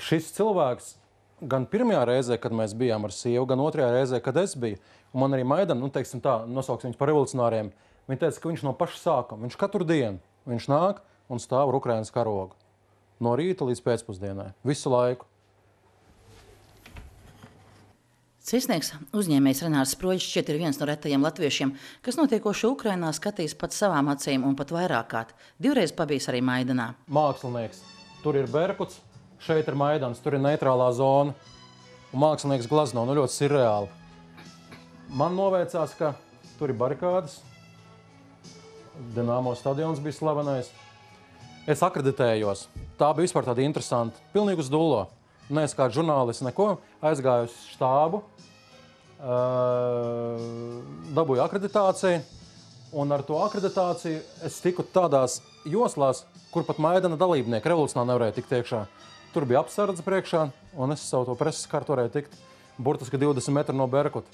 šis cilvēks gan pirmajā reizē, kad mēs bijām ar sievu, gan otrajā reizē, kad es biju, un man arī Maidana, nu, teiksim tā, nosauksim viņus par revolucionāriem, viņi teica, ka viņš no paša sākuma, viņš katru dienu, viņš nāk un stāv ar Ukrainas karogu. No rīta līdz pēcpusdienai. Visu laiku. Cīsnieks uzņēmējs Renārs Sproģis šķiet ir viens no retajiem latviešiem, kas notiekošo Ukrainā skatīs pat savām acīm un pat vairāk kārt. Divreiz pabijis arī Maidanā. Mākslinieks. Tur ir Berkuts, šeit ir Maidans, tur ir neitrālā zona. Un mākslinieks glazno, nu ļoti sirreāli. Man noveicās, ka tur ir barikādas. Dinamo stadions bija slavenais. Es akreditējos. Tā bija vispār tāda interesanta. Pilnīgi uz dullo. Nees kā žurnālists neko. Aizgāju uz štābu. Dabūju akreditāciju. Un ar to akreditāciju es tiku tādās joslās, kur pat Maidana dalībnieki revolucionā nevarēja tikt iekšā. Tur bija apsardze priekšā, un es savu to preses kartu varēju tikt burtiski 20 metru no Berkuta.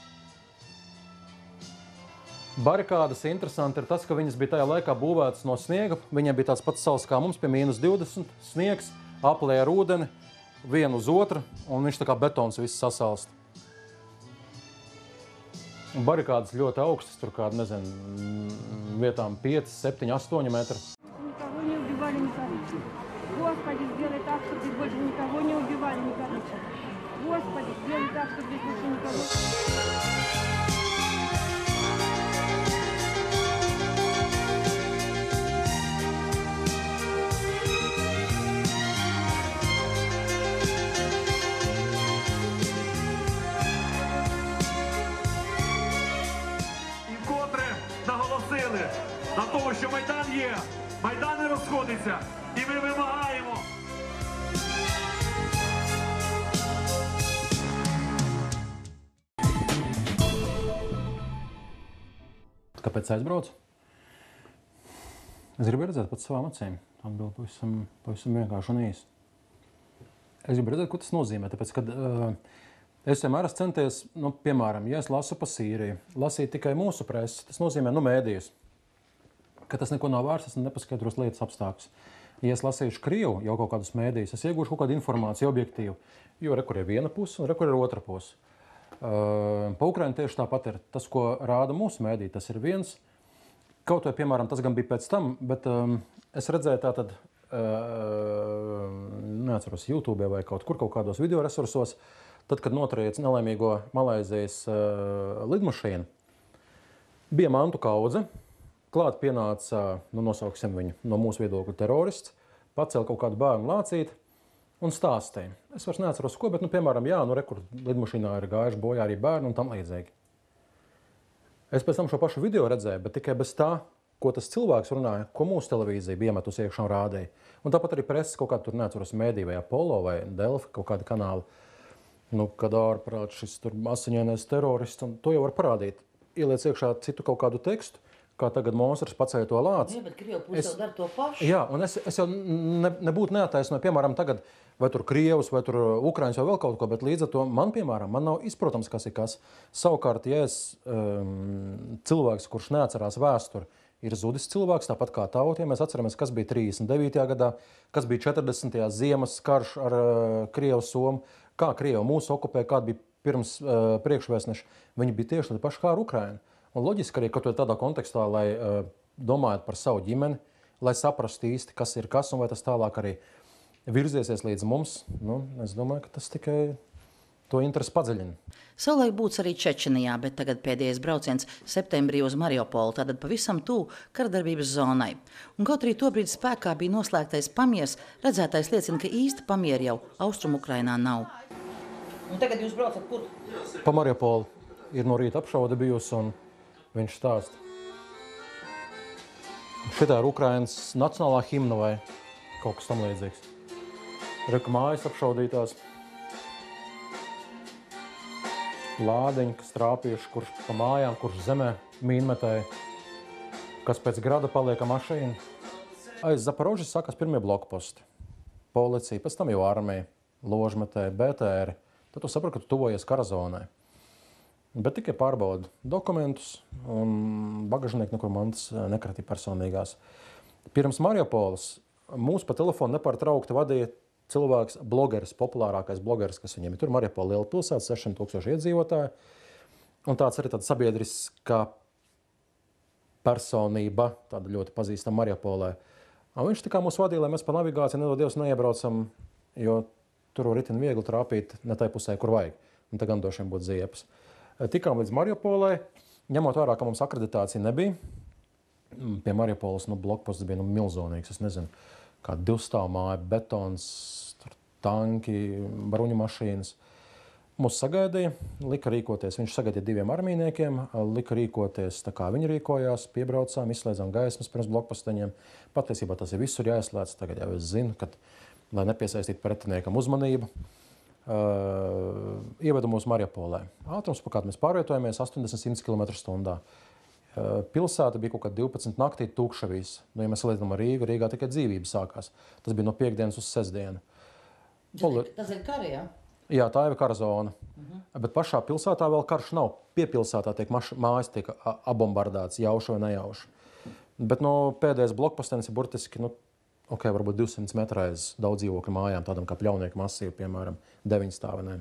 Barikādas interesanti ir tas, ka viņas bija tajā laikā būvētas no sniega. Viņiem bija tāds pats sals kā mums, pie -20, sniegs, aplē ar ūdeni, vienu uz otru, un viņš tā kā betons viss sasalst. Un barikādas ļoti augstas, tur kāda, nezinu, vietām 5, 7, 8 metri. Никого не убивали, не короче. Господи, сделай так, чтобы здесь больше никого не убивали, не короче. Господи, сделай так, чтобы здесь больше никого... Наголосили на тому, що Майдан є, Майдан не розходиться, і ми вимагаємо. Kāpēc aizbraucu? Es gribu redzēt pats savām acīm. Atbildi pavisam vienkārši un īsi. Es gribu redzēt, ko tas nozīmē, tāpēc, kad es vienmēr esmu centies, nu, piemēram, ja es lasu pa Sīriju, lasīt tikai mūsu presi, tas nozīmē, nu, mēdījus, ka tas neko nav vērts, es nepaskaidros lietas apstākļus. Ja es lasīšu Krievu jau kaut kādus mēdījus, es iegūšu kaut kādu informāciju objektīvu, jo rekur ir viena puse un rekur ir otra puse. Pa Ukrainu tieši tāpat ir. Tas, ko rāda mūsu mēdī, tas ir viens. Kaut vai, piemēram, tas gan bija pēc tam, bet es redzēju tātad, neatceros, YouTube vai kaut kādos video resursos, tad, kad notriec nelaimīgo Malaizijas lidmašīnu, bija mantu kaudze, klāt pienāca, nu, nosauksim viņu, no mūsu viedokļa terorists, pacēla kaut kādu bērnu lācīti un stāstīja. Es vairs neatceros, ko, bet, nu, piemēram, jā, nu, rekur lidmašīnā ir gājuši bojā arī bērni un tam līdzīgi. Es pēc tam šo pašu video redzēju, bet tikai bez tā, ko tas cilvēks runāja, ko mūsu televīzija bija iemetus iekšā un rādīja. Un tāpat arī preses kaut kādu tur neatceros mēdī vai Apollo vai Delfi, kaut kāda kanāla. Nu, kad ārprāt šis tur asiņainais terorists, un to jau var parādīt. Ieliec iekšā citu kaut kādu tekstu, kā tagad monstrs pacēja to lāci. Jā, bet Krievu puse jau dara to pašu. Jā, un es jau nebūtu neataisnoju, piemēram, tagad vai tur Krievus, vai tur Ukraiņas vai vēl kaut ko, bet līdz ar to man, piemēram, man nav izprotams, kas ir kas. Savukārt, ja es cilvēks, kurš neatcerās vēsturi, ir zudis cilvēks, tāpat kā tautie. Mēs atceramies, kas bija 39. gadā, kas bija 40. ziemas karš ar Krievu Somu, kā Krievu mūsu okupēja, kāda bija pirms priekšvēstneša. Viņi bija tieši tādi paši kā ar Ukrainu. Un loģiski arī, ka to ir tādā kontekstā, lai domājat par savu ģimeni, lai saprastu īsti, kas ir kas, un vai tas tālāk arī virziesies līdz mums. Nu, es domāju, ka tas tikai to interesi padziļina. Savulaik būts arī Čečenijā, bet tagad pēdējais brauciens septembrī uz Mariupolu, tātad pavisam tuvu karadarbības zonai. Un kaut arī tobrīd spēkā bija noslēgtais pamiers, redzētais liecina, ka īsti pamieri jau Austrum Ukrainā nav. Un tagad jūs braucat kur? Pa Mariupolu ir no rīta apšaude bijusi, un viņš stāsta. Šitā ir Ukrainas nacionālā himna vai kaut kas tam līdzīgs. Reku mājas apšaudītās. Lādiņi, kas trāpījuši, kurš pa mājām, kurš zemē mīnmetēja, kas pēc grada palieka mašīna. Aiz Zaporožas sākās pirmie blokposti. Policija, pēc tam jau armija, ložmetēji, BTR. Tad tu saprati, ka tu tuvojies karazonai. Bet tikai pārbauda dokumentus un bagažnieku nekur mantas nekratīja personīgās. Pirms Mariupoles mūs pa telefonu nepārtraukti vadīja cilvēks, blogeris, populārākais blogeris, kas viņiem ir. Tur Mariupola liela pilsēta, 600,000 iedzīvotāji. Un tāds arī tāda sabiedriskā personība, tāda ļoti pazīstama Mariupolē. Un viņš tā kā mūs vadīja, lai mēs pa navigāciju nedod Dievs neiebraucam, jo tur var itin viegli trāpīt ne tai pusē, kur vajag. Un tā gan došiem būtu ziepes. Tikām līdz Mariupolē, ņemot vērā, ka mums akreditācija nebija. Pie Mariupoles blokposts bija milzonīgs, es nezinu, kā 2-stāvu māja, betons, tanki, bruņu mašīnas. Mūs sagaidīja, lika rīkoties. Viņš sagaidīja 2 armijniekiem, lika rīkoties tā kā viņi rīkojās, piebraucām, izslēdzām gaismas pirms blokposteņiem. Patiesībā tas ir visur jāizslēdz, tagad jau es zinu, kad, lai nepiesaistītu pretiniekam uzmanību. Ievedu mūs Mariupolē. Ātrums, pa kādu mēs pārvietojamies, 80-100 km/h. Pilsēta bija kaut kā 12 naktī tukšavīs. Ja mēs salīdzinām ar Rīgu, Rīgā tikai dzīvība sākās. Tas bija no piekdienas uz sestdienu. Tas ir kari, jā? Jā, tā ir kara zona. Bet pašā pilsētā vēl karš nav. Pie pilsētā mājas tiek abombardētas, jauši vai nejauši. Bet pēdējais blokpostenis ir burtiski, varbūt 200 metru aiz daudz dzīvokļu mājām, tādam kā Pļaunieku masīvu, piemēram, 9-stāvenēm.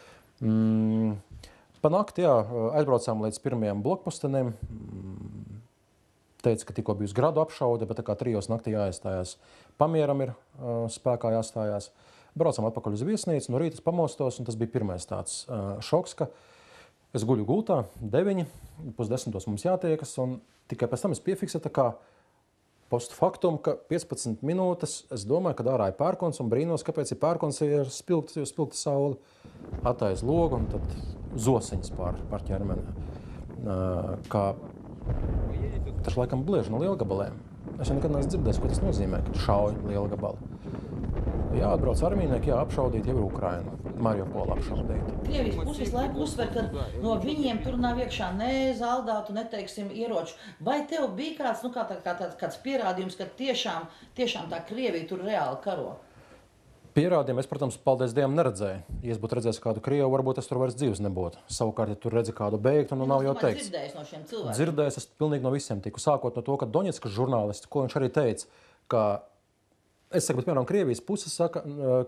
Pa nakti, aizbraucām līdz pirmajam blokpostenim. Teica, ka tikko bijusi gradu apšaude, bet tā kā 3 naktī jāiestājās. Pamieram ir spēkā jāstājās. Braucam atpakaļ uz viesnīcu, no rīta pamostos, un tas bija pirmais tāds šoks, ka es guļu gultā, 9, 9:30 mums jātiekas, un tikai pēc tam es piefiksēju tā kā post faktum, ka 15 minūtes es domāju, ka ārā ir pērkons, un brīnos, kāpēc ir pērkons, ir spilgta saule, attais logu, un tad zosiņas pār ķermeni. Kā tas laikam bliež no lielgabaliem. Es jau nekad neesmu dzirdējis, ko tas nozīmē, kad šauj lielgabali. Jāatbrauc armijnieki, apšaudīt jau ir Ukraina. Mariupola apšaudīt. Krievijas puses visu laiku uzsver, ka no viņiem tur nav iekšā ne zaldātu, ne, teiksim, ieroču. Vai tev bija kāds pierādījums, ka tiešām tā Krievija tur reāli karo? Pierādījumi es, protams, paldies Dievam neredzēju. Ja es būtu redzējis kādu Krievu, varbūt es tur vairs dzīves nebūtu. Savukārt, ja tur redzi kādu beigtu, nav jau teikts. Dzirdējis no šiem cilvēkiem? Dzirdējis es pilnīgi no visiem tiku. Sākot no to, ka Doņetskas žurnālisti, ko viņš arī teica, ka es saku, bet, piemēram, Krievijas puses saka,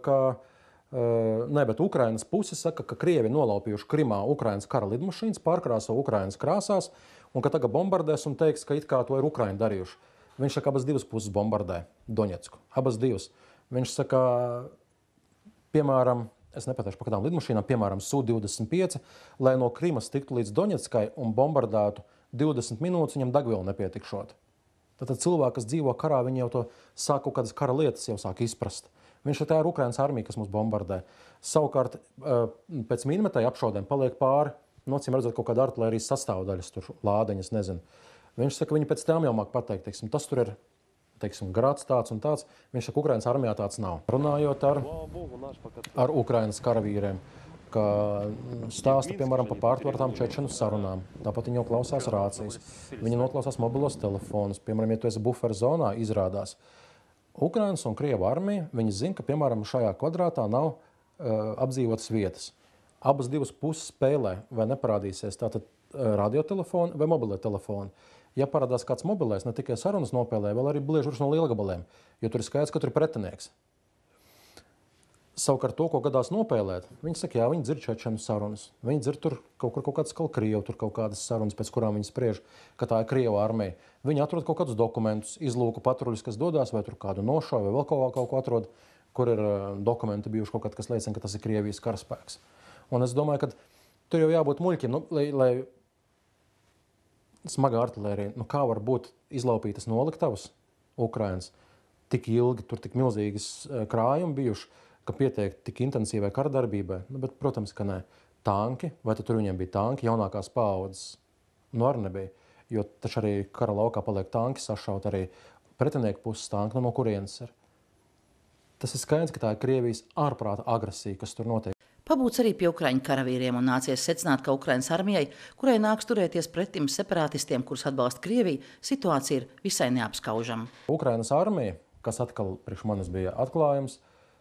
bet Ukrainas puses saka, ka Krievi nolaupījuši Krimā Ukrainas kara lidmašīnas, pārkrāso Ukrainas krāsās, un ka tagad bombardēs un teiks, ka it kā to ir Ukraini darījuši. Viņš saka, abas 2 puses bombardē Doņetsku. Abas 2. Viņš saka, piemēram, es nepateikšu par kādām lidmašīnām, piemēram, Su-25, lai no Krimas tiktu līdz Doņetskai un bombardētu 20 minūtes, viņam degviela nepietikšot. Tātad cilvēki, kas dzīvo karā, viņi jau to sāk kaut kādas kara lietas jau sāk izprast. Viņš tā ir Ukrainas armija, kas mūs bombardē. Savukārt, pēc minmetēju apšaudēm paliek pāri, acīm redzot kaut kāda artilērijas sastāvdaļas, tur lādeņas, nezinu. Viņš saka, viņi pēc tām jau māk pateikt, tas tur ir, grāds tāds un tāds. Viņš saka, Ukrainas armijā tāds nav. Runājot ar Ukrainas karavīriem, ka stāsta, piemēram, par pārtvertām čečenu sarunām. Tāpat viņi jau klausās rācijas. Viņi noklausās mobilos telefonus. Piemēram, ja tu esi buferu zonā, izrādās. Ukrainas un Krievu armija, viņi zina, ka, piemēram, šajā kvadrātā nav apdzīvotas vietas. Abas 2 puses spēlē, vai neparādīsies tātad radiotelefoni vai mobilie telefoni. Ja parādās kāds mobilais, ne tikai sarunas nopēlē, vēl arī bliež no lielgabaliem, jo tur ir skaidrs, ka tur ir pretinieks. Savukārt to, ko gadās nopēlēt, viņi saka, jā, viņi dzird čečenu sarunas. Viņi dzird tur kaut kādas Krievu, tur kaut kādas sarunas, pēc kurām viņi spriež, ka tā ir Krieva armija. Viņi atrod kaut kādus dokumentus, izlūku patruļus, kas dodās, vai tur kādu nošauj, vai vēl kaut ko atrod, kur ir dokumenti bijuši kaut kādi, kas liecina, ka tas ir Krievijas karaspēks. Un es domāju, ka tur jau jābūt muļķiem, lai smagā artilērija, kā var būt izlaupītas noliktavas Ukrainas tik ilgi, tur tik milzīgas krājumi bijuši, ka pietiek tik intensīvai karadarbībai, bet, protams, ka nē. Tanki, vai tur viņiem bija tanki, jaunākās paaudzes? Arī nebija, jo taču arī kara laukā paliek tanki sašaut, arī pretinieku puses tanki, no kurienes ir. Tas ir skaidrs, ka tā ir Krievijas ārprāta agresija, kas tur notiek. Pabūts arī pie Ukraiņu karavīriem un nācies secināt, ka Ukrainas armijai, kurai nāks turēties pretim separatistiem, kurus atbalsta Krievija, situācija ir visai neapskaužama. Ukrainas armija, kas atkal priekš manis bija atklājums,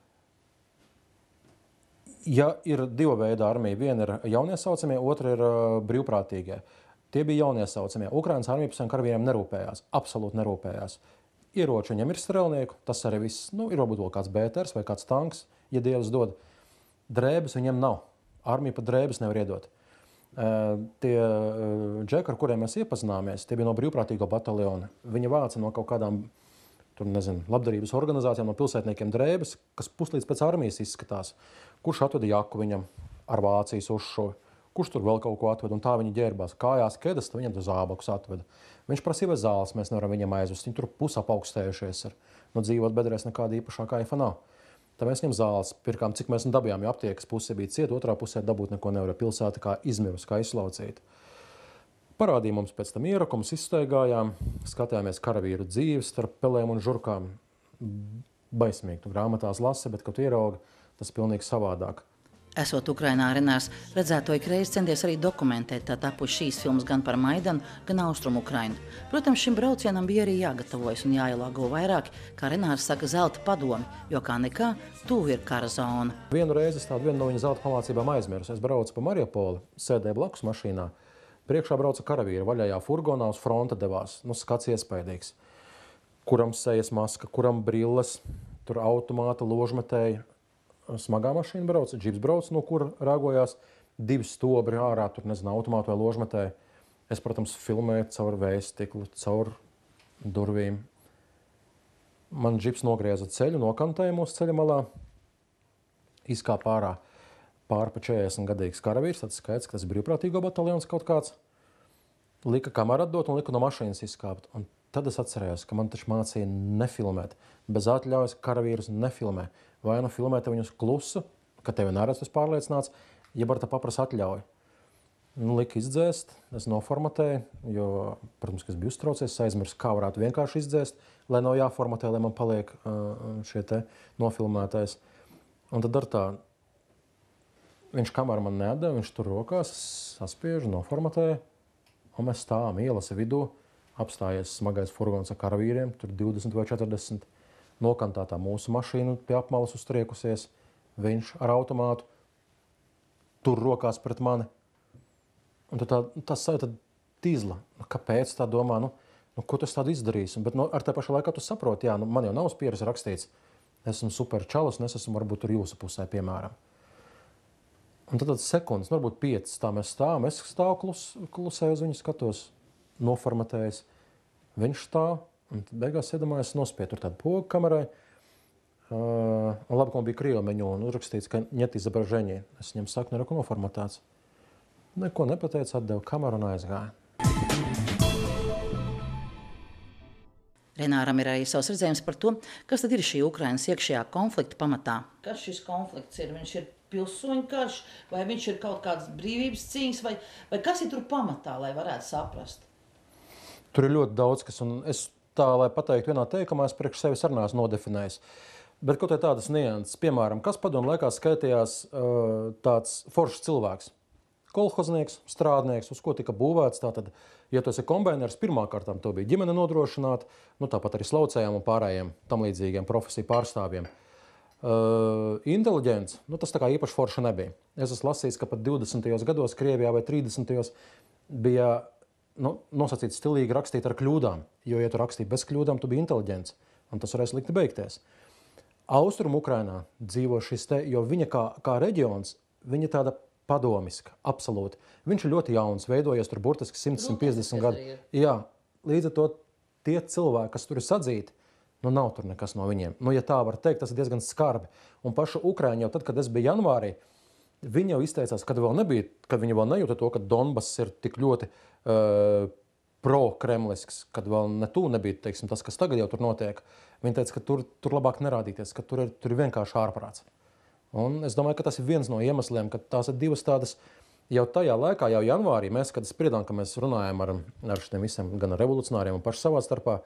ja ir 2 veidi armija, viena ir jauniesaucamie, otra ir brīvprātīgie. Tie bija jauniesaucamie. Ukrainas armija par saviem karavīriem nerūpējās, absolūti nerūpējās. ieroči viņam ir strēlnieku, tas arī viss, ir varbūt vēl kāds BTRs vai kāds tanks, ja Dievs dod. Drēbes viņam nav. Armija pat drēbes nevar iedot. Tie džeki, ar kuriem mēs iepazināmies, tie bija no brīvprātīgo bataljona. Viņi vāca no kaut kādām labdarības organizācijām, no pilsētniekiem drēbes, kas puslīdz pēc armijas izskatās. Kurš atveda jaku viņam ar Vācijas uzšoju, kurš tur vēl kaut ko atveda, un tā viņi ģērbās. Kājās kedas, tad viņam zābakus atveda. Viņš prasīja, vai zāles mēs nevaram viņam aizvest. Viņi tur pusapaugstējušies ar. Dzīvot bedrēs nekāda īpašā kaifa nav. Tad mēs viņam zāles pirkām, cik mēs dabījām, jo aptiekas puse bija cieta, otrā pusē dabūt neko nevarēja. Pilsēta kā izmirus, kā izslaucīta. Parādīja mums pēc tam ierakumus, izstaigājām, skatījāmies karavīru dzīves starp pelēm un žurkām. Baismīgi, tu grāmatās lasi, bet, kad tu ieraugi, tas pilnīgi savādāk. Esot Ukrainā, Renārs redzēto ikreiz centies arī dokumentēt, tā tapuši šīs filmas gan par Maidanu, gan Austrumu Ukrainu. Protams, šim braucienam bija arī jāgatavojas un jāielāgo vairāk, kā Renārs saka, zelta padomi, jo kā nekā tuvu ir kara zona. Vienu reizi es vienu no viņa zelta pamācībām aizmirsu. Es braucu pa Mariupoli, sēdēju blakus mašīnā. Priekšā brauca karavīri, vaļajā furgonā uz fronta devās. Skats iespaidīgs. Kuram sejas maska, kuram brilles, tur automāta, ložmetēji. Smagā mašīna brauca, džips brauca, no kura rāgojās 2 stobri ārā, automātu vai ložmetēji. Es, protams, filmēju caur vējstiklu, caur durvīm. Man džips nogrieza ceļu, nokantēja mūsu ceļa malā. Izkāp ārā pāri pa 40 gadīgs karavīrs, tad skaidrs, ka tas brīvprātīgo bataljons kaut kāds. Lika kameru atdot un lika no mašīnas izkāpt. Un tad es atcerējos, ka man taču mācīja nefilmēt. Bez atļaujas karavīrus nefilmē. Vai nu filmēt viņus klusu, ka tevi neredz, tas pārliecināts, ja var tā paprasa atļauju. Lika izdzēst, es noformatēju, jo, protams, ka es biju uztraucies, aizmirsu, kā varētu vienkārši izdzēst, lai nav jāformatē, lai man paliek šie te nofilmētais. Un tad ar tā, viņš kameru man neatdeva, viņš tur rokās, saspiežu, noformatēju, un mēs stāvam ielas vidū, apstājies smagais furgons ar karavīriem, tur 20 vai 40. Nokantātā mūsu mašīna pie apmalas uztriekusies, viņš ar automātu tur rokās pret mani. Un tad tā sajūta tīzla. Kāpēc tā domā, ko tu tādu izdarīsi? Bet ar tā pašā laikā tu saproti, man jau nav uz pieres rakstīts, esmu super čalis un es esmu varbūt tur jūsu pusē, piemēram. Un tad sekundes, varbūt 5, tā mēs stāvam, es stāvu klusē uz viņu skatos, noformatējis, viņš stāv. Un tad beigās iedomājos nospiet tur tādu pogu kamerai. Un labi, ka man bija krievu meņu un uzrakstīts, ka ņet izobrazēņi. Es viņam saku, neko noformatēts. Neko nepateicu, atdevu kameru un aizgāju. Renāram ir arī savs redzējums par to, kas tad ir šī Ukrainas iekšējā konflikta pamatā. Kas šis konflikts ir? Viņš ir pilsoņu karš, vai viņš ir kaut kāds brīvības cīņas, vai kas ir tur pamatā, lai varētu saprast? Tur ir ļoti daudz, kas, un es tā, lai pateiktu vienā teikumā, es priekš sevis arī neesmu nodefinējis. Bet kaut tādas nianses, piemēram, kas padomu laikā skaitījās tāds foršs cilvēks? Kolhoznieks, strādnieks, uz ko tika būvēts. Tātad, ja tu esi kombaineris, pirmkārtām to bija ģimene nodrošināt, tāpat arī slaucējiem un pārējiem tam līdzīgiem profesiju pārstāvjiem. Inteliģents, tas tā kā īpaši forša nebija. Es esmu lasījis, ka pat 20. gados Krievijā vai 30. bija nosacīts stilīgi rakstīt ar kļūdām, jo, ja tu rakstīji bez kļūdām, tu biji inteliģents, un tas varēs slikti beigties. Austrumu Ukrainā dzīvo šis te, jo viņa kā reģions, viņa tāda padomiska, absolūti. Viņš ir ļoti jauns, veidojies tur burtiski 100-150 gadu. Jā, līdz ar to tie cilvēki, kas tur ir sadzīti, nav tur nekas no viņiem. Ja tā var teikt, tas ir diezgan skarbi. Un paša Ukraiņa jau tad, kad es biju janvārī, viņi jau izteicās, kad viņi vēl nejūta to, ka Donbass ir tik ļoti pro-kremlisks, kad vēl nebija, teiksim, tas, kas tagad jau tur notiek. Viņi teica, ka tur labāk nerādīties, ka tur ir vienkārši ārprāts. Un es domāju, ka tas ir viens no iemesliem, ka tās ir divas tādas, jau tajā laikā, jau janvārī, kad spriedām, ka mēs runājam ar šiem visiem gan revolucionāriem un paši savā starpā,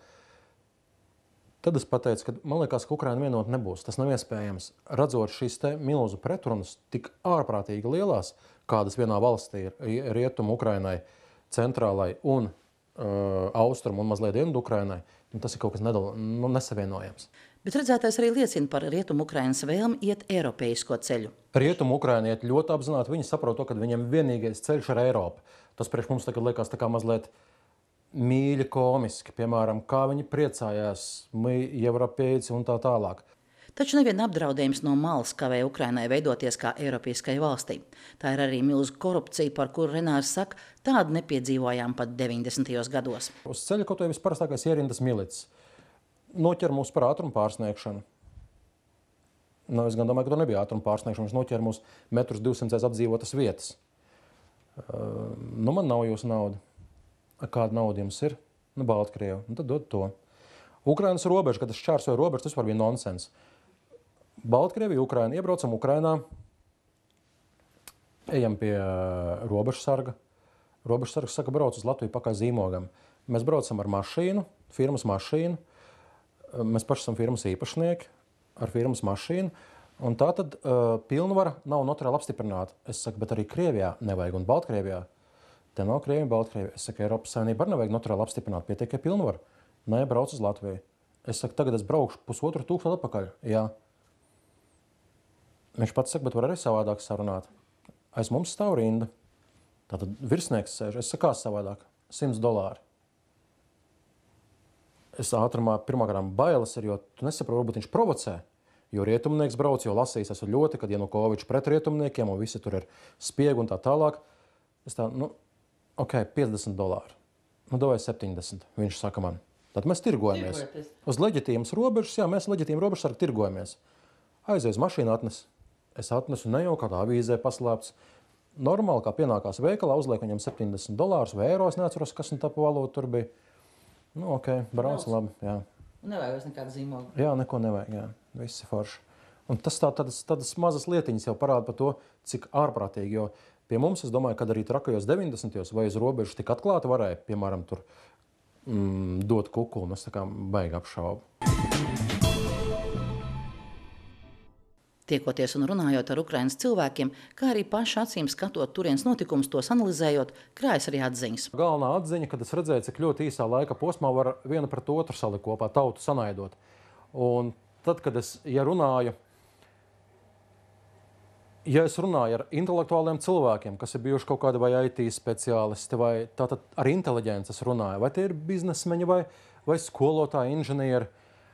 tad es pateicu, ka man liekas, ka Ukraina vienot nebūs. Tas nav iespējams. Redzot šīs te milzu pretrunas tik ārprātīgi lielās, kādas vienā valstī ir rietumu Ukrainai, centrālai un austrumu un mazliet dienvidu Ukrainai, tas ir kaut kas nesavienojams. Bet redzētais arī liecina par rietumu Ukrainas vēlmi iet eiropeisko ceļu. Rietumu Ukraina iet ļoti apzināti. Viņi saprot to, ka viņiem vienīgais ceļš ir Eiropa. Tas priekš mums tagad liekas tā kā mazliet mīļi, komiski, piemēram, kā viņi priecājās, Eiropieši un tā tālāk. Taču neviena apdraudējums no malas kavē Ukrainai veidoties kā Eiropiskai valstī. Tā ir arī milzu korupcija, par kuru Renārs saka, tādu nepiedzīvojām pat 90. gados. Uz ceļa kaut vai visparastākais ierindas milicis noķer mūs par ātrumu pārsniegšanu. Nu, es gan domāju, ka to nebija ātruma pārsniegšana. Viņš noķer mūs 1,2 m apdzīvotas vietas. Nu, man nav jūsu nauda. Kāda nauda jums ir? Nu, Baltkrievu. Nu, tad dod to. Ukrainas robeža, kad es šķērsoju robežu, tas var bija nonsens. Baltkrievija, Ukraina. Iebraucam Ukrainā. Ejam pie robežsarga. Robežsargs saka, brauc uz Latviju pakaļ zīmogam. Mēs braucam ar mašīnu, firmas mašīnu. Mēs paši esam firmas īpašnieki ar firmas mašīnu. Un tā tad pilnvara nav notariāli apstiprināta. Es saku, bet arī Krievijā nevajag un Baltkrievijā. Te nav Krievija, Baltkrievija. Es saku, Eiropas Savienība arī nevajag notariāli apstiprināt. Pietiek, ka pilnvara. Nē, brauc uz Latviju. Es saku, tagad es braukšu 1500 atpakaļ. Jā. Viņš pats saka, bet var arī savādāk sarunāt. Aiz mums stāv rinda. Tātad virsnieks sēž. Es saku, kā savādāk? $100. Es ātrumā pirmkārt bailes ir, jo tu nesaproti, varbūt viņš provocē. Jo rietumnieks brauc, jo lasījis esmu ļoti, kad Janukovičs pret rietumniekiem un visi tur ir spiegi un tā tālāk. Es tā, nu, ok, $50. Nu, davai 70, viņš saka man. Tad mēs tirgojamies. Uz leģitīmas robežas, jā, mēs leģitīmu robežas ar tirgojamies. Aizies mašīnu atnes. Es atnesu ne jau kādā avīzē paslēpts. Normāli, kā pienākās veikalā, uzliek viņam $70 vai eiro, es neatceros, kas un tā pa valodu tur bija. Nu, ok, brauc labi, jā. Nevajag vairs nekādu zīmogu. Jā, neko nevajag, jā. Visi forši. Un tas tādas mazas lietiņas jau parāda par to, cik ārprātīgi, jo pie mums, es domāju, kad arī trakajos 90. vai uz robežu tik atklāti varēja, piemēram, tur dot kukulu, un es tā kā baigi apšaubu. Tiekoties un runājot ar Ukrainas cilvēkiem, kā arī paši acīm skatot turienes notikumus, tos analizējot, krājas arī atziņas. Galvenā atziņa, kad es redzēju, cik ļoti īsā laika posmā var viena pret otru salikt kopā, tautu sanaidot. Un tad, kad es runāju ar intelektuāliem cilvēkiem, kas ir bijuši kaut kādi vai IT speciālisti, vai tātad ar inteliģences runāju, vai tie ir biznesmeņi, vai skolotāji, inženieri,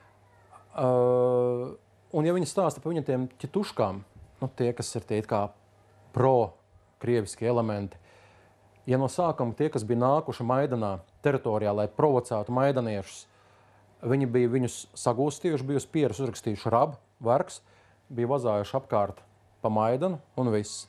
un ja viņi stāsta par viņiem tiem ķituškām, nu, tie, kas ir tie kā pro-krieviskie elementi, ja no sākuma tie, kas bija nākuši Maidanā teritorijā, lai provocētu maidaniešus, viņi bija viņus sagūstījuši, bija uz pieras uzrakstījuši rab, vergs, bija vazājuši apkārt pa Maidanu un viss.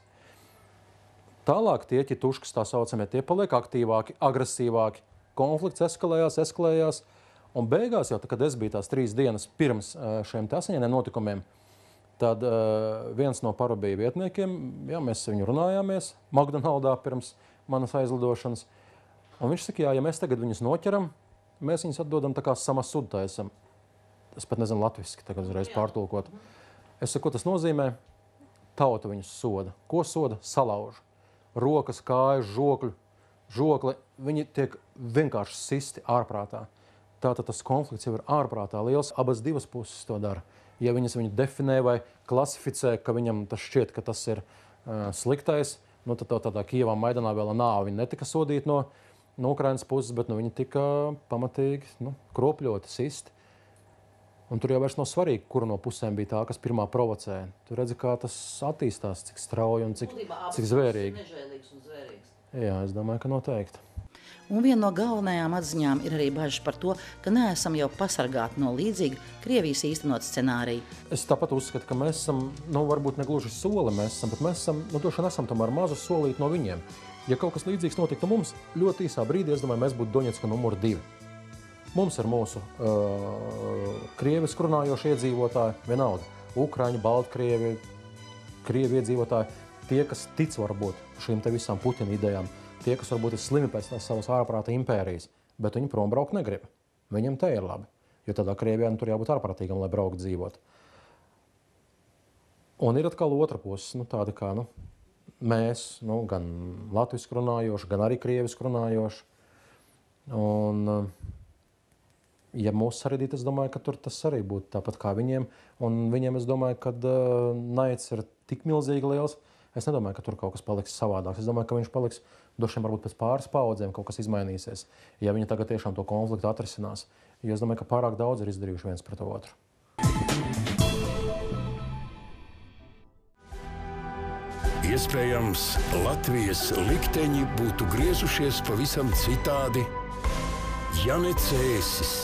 Tālāk tie ķituši, kas tā saucamie, tie paliek aktīvāki, agresīvāki, konflikts eskalējās, un beigās jau, kad es biju tās 3 dienas pirms šiem asiņainiem notikumiem, tad viens no parobija vietniekiem, jā, mēs ar viņu runājāmies McDonaldā pirms manas aizlidošanas, un viņš saka, jā, ja mēs tagad viņus noķeram, mēs viņus atdodam tā kā samasudtaisam. Es pat nezinu latviski, tagad uzreiz pārtulkot. Es saku, ko tas nozīmē? Tauta viņus soda. Ko soda? Salauž. Rokas, kājas, žokli, viņi tiek vienkārši sisti ārprātā. Tātad tas konflikts jau ir ārprātā liels. Abas divas puses to dara. Ja viņu definē vai klasificē, ka viņam tas šķiet, ka tas ir sliktais, nu tad tādā Kijevā Maidanā vēl nāve viņi netika sodīti no Ukrainas puses, bet viņi tika pamatīgi kropļoti, sisti. Un tur jau vairs nav svarīgi, kura no pusēm bija tā, kas pirmā provocēja. Tu redzi, kā tas attīstās, cik strauji un cik zvērīgi. Jā, es domāju, ka noteikti. Un viena no galvenajām atziņām ir arī bažas par to, ka neesam jau pasargāti no līdzīga Krievijas īstenot scenāriju. Es tāpat uzskatu, ka mēs esam, varbūt ne gluži soli mēs esam, bet mēs esam, droši vien esam tomēr mazu solīti no viņiem. Ja kaut kas līdzīgs notiktu mums, ļoti īsā brīdī, es domāju, mēs būtu Doņetska numur 2. Mums ir mūsu krieviski runājošie iedzīvotāji, vienalga, Ukraiņi, Baltkrievi, Krievi iedzīvotāji, tie, kas tic varbūt šīm te visām Putina idejām, tie, kas varbūt ir slimi pēc tās savas ārprāta impērijas, bet viņi prom braukt negrib. Viņam te ir labi, jo tādā Krievijā tur jābūt ārprātīgam, lai braukt dzīvot. Un ir atkal otra puse, tāda kā mēs, gan latviski runājoši, gan arī krieviski runājoši. Un, ja mūs saredīt, es domāju, ka tur tas arī būtu tāpat kā viņiem. Un viņiem, es domāju, ka naids ir tik milzīgi liels. Es nedomāju, ka tur kaut kas paliks savādāks. Es domāju, ka viņš paliks droši vien varbūt pēc pāris paudzēm kaut kas izmainīsies, ja viņi tagad tiešām to konfliktu atrisinās. Jo es domāju, ka pārāk daudz ir izdarījuši viens pret otru. Iespējams, Latvijas likteņi būtu griezušies pavisam citādi, ja ne Cēsis.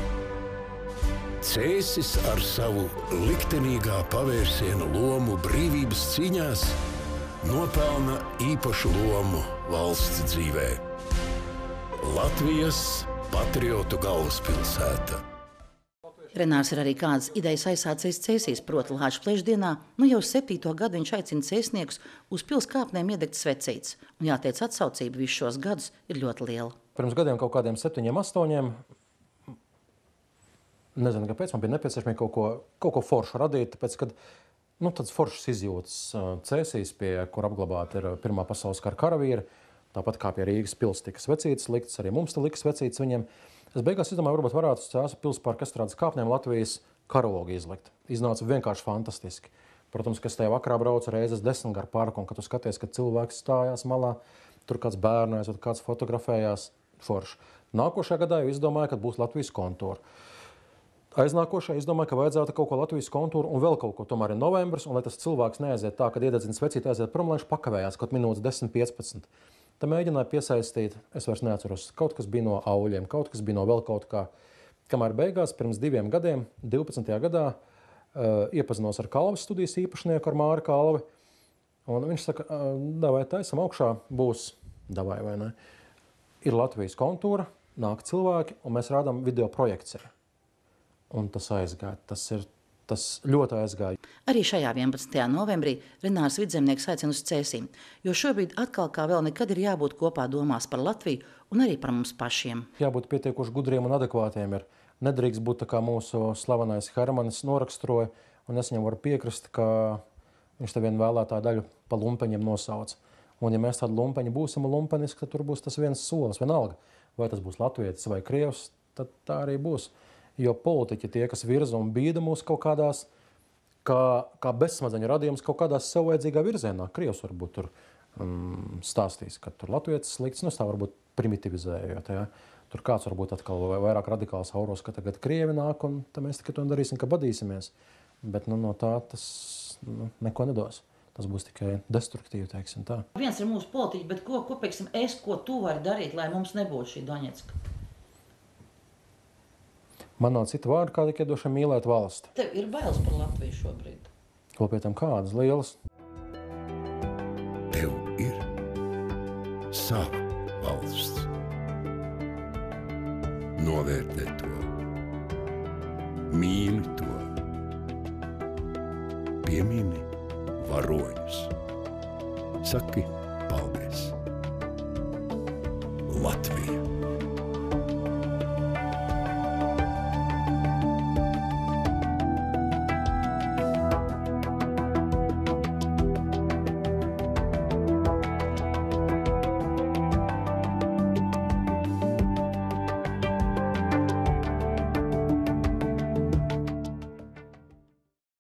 Cēsis ar savu liktenīgā pavērsiena lomu brīvības cīņās nopelna īpašu lomu valsts dzīvē. Latvijas patriotu galvaspilsēta. Renārs ir arī kādas idejas aizsācis Cēsīs, proti Lāča plešdienā. Jau 7. gadu viņš aicina cēsniekus uz pils kāpnēm iedegt svecītes. Un jāteic, atsaucība visus šos gadus ir ļoti liela. Pirms gadiem kaut kādiem 7, 8, nezinu, kāpēc man bija nepieciešami kaut ko foršu radīt, tāpēc, kad tāds foršas izjūtas Cēsīs, kur apglabāti ir Pirmā pasaules kara karavīri, tāpat kā pie Rīgas pils tika svecītes liktas, arī mums te lika svecītes viņiem. Es beigās izdomāju, varbūt varētu uz Cēsu pilsparka estrādes kāpnēm Latvijas karogu izlikt. Iznāca vienkārši fantastiski. Protams, ka es tajā vakarā braucu reizes 10 gar parku, un kad tu skaties, kad cilvēks stājās malā, tur kāds bērnais, vai kāds fotografējās, forši. Nākošajā gadā jau izdomāju, ka būs Latvijas kontūra. Aiznākošajā izdomāju, ka vajadzētu kaut ko Latvijas kontūru un vēl kaut ko. Tomēr ir novembris, un lai tas cilvēks neaiziet tā, kad iededzina svecīti, aiziet prom, lai viņš pakavējās kaut minūtes 10, 15. Tā mēģināja piesaistīt, es vairs neatceros, kaut kas bija no auļiem, kaut kas bija no vēl kaut kā. Kamēr beigās, pirms 2 gadiem, 12. gadā, iepazinos ar Kalves studijas īpašnieku, ar Māri Kalvi. Un viņš saka, davai taisam augšā, būs, davai vai ne. Ir Latvijas kontūra, nāk cilvēki, un mēs rādām video projekciju. Un tas aizgāja, tas ļoti aizgāja. Arī šajā 11. novembrī Renārs Vidzemnieks aicina uz Cēsīm, jo šobrīd atkal kā vēl nekad ir jābūt kopā domās par Latviju un arī par mums pašiem. Jābūt pietiekuši gudriem un adekvātiem ir. Nedrīkst būt tā kā mūsu slavenais Hermanis noraksturoja, un es viņam varu piekrist, ka viņš te vienu vēlētā daļu pa lumpeņiem nosauc. Un ja mēs tādu lumpeņu būsim lumpeniski, tad tur būs tas viens solis, vienalga. Vai tas būs latvietis vai krievs, tad tā arī būs. Jo politiķi tie, kas virza un bīda mūs kaut kādās, kā bezsmadzeņu radījums kaut kādās sev vajadzīgā virzienā. Krievs varbūt tur stāstīs, ka tur latvietis slikts, tā varbūt primitivizējot. Ja? Tur kāds varbūt atkal vairāk radikāls auros, ka tagad krievi nāk, un tad mēs tikai to darīsim, ka badīsimies. Bet no tā tas neko nedos. Tas būs tikai destruktīvi, teiksim tā. Viens ir mūsu politiķi, bet ko pieksim ko tu vari darīt, lai mums nebūtu šī Doņetska? Man nav cita vārda, kā tikai došam mīlēt valsti. Tev ir bailes par Latviju šobrīd? Vēl pie tam kādas lielas? Tev ir sava valsts. Novērtē to. Mīli to. Piemini varoņus. Saki paldies. Latvija.